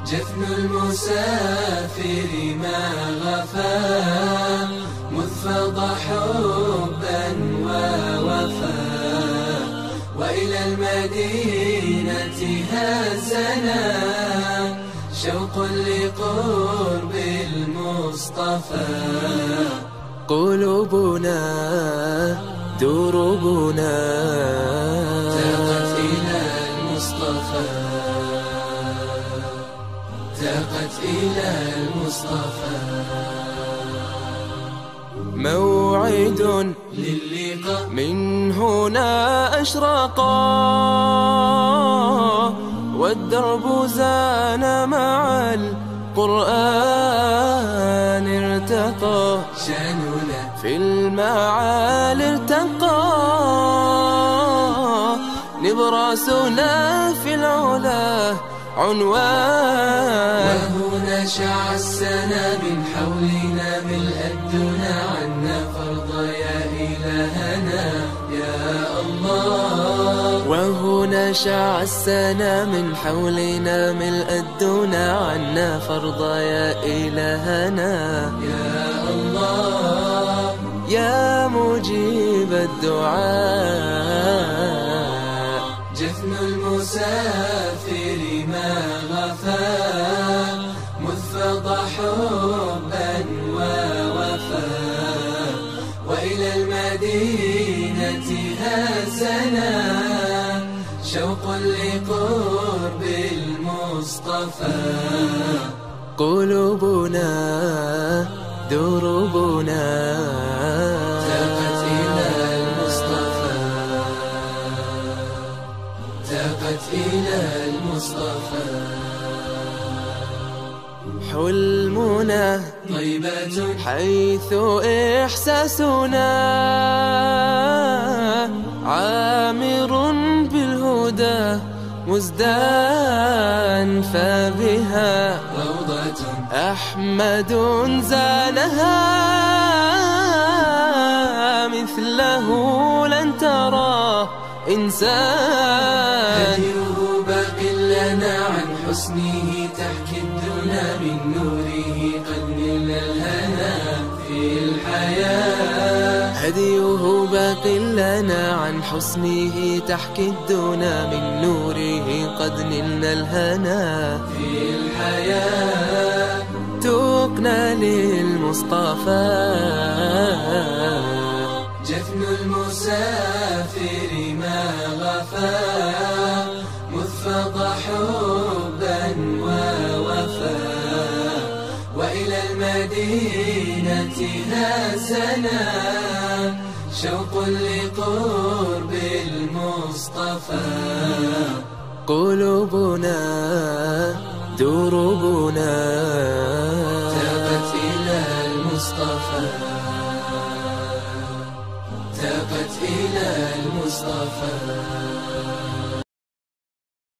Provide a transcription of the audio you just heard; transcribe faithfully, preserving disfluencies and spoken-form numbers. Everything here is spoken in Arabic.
جفن المسافر ما غفا مذ فضى حبا ووفا، وإلى المدينة هزنا شوق لقرب المصطفى. قلوبنا دروبنا تاقت إلى المصطفى، تاقت إلى المصطفى. موعد للقاء من هنا أشرقا، والدرب زان مع القرآن ارتقى، شاننا في المعالي ارتقى، نبراسنا في العلا عنوان. وهنا شع السنا من حولنا ملء الدنا عنا فرضا يا إلهنا يا الله. وهنا شع السنا من حولنا ملء الدنا عنا فرضا يا إلهنا يا الله. يا مجيب الدعاء، جفن المسافر ما غفا مذ فضى حبا ووفا، وإلى المدينة هزنا شوق لقرب المصطفى. قلوبنا دروبنا تاقت إلى المصطفى، تاقت إلى المصطفى. حلمنا طيبة حيث إحساسنا عامر بالهدى مزدان، فبها روضة أحمد زانها مثله لن ترى إنسان. هديه باق لنا عن حسنه تحكي الدنا من نوره قد نلنا الهنا في الحياة. هديه باق لنا عن حسنه تحكي الدنا من نوره قد نلنا الهنا في الحياة. تقنا للمصطفى، جفن المسافر ما غفا مذ فضى حبا ووفا، وإلى المدينة هزنا شوق لقرب المصطفى. قلوبنا دروبنا تاقت إلى المصطفى، تاقت إلى المصطفى.